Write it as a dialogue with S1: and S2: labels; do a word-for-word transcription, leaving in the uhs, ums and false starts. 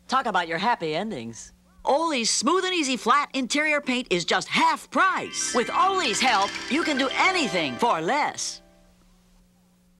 S1: Talk about your happy endings.
S2: Ollie's Smooth and Easy Flat Interior Paint is just half price.
S1: With Ollie's help, you can do anything for less.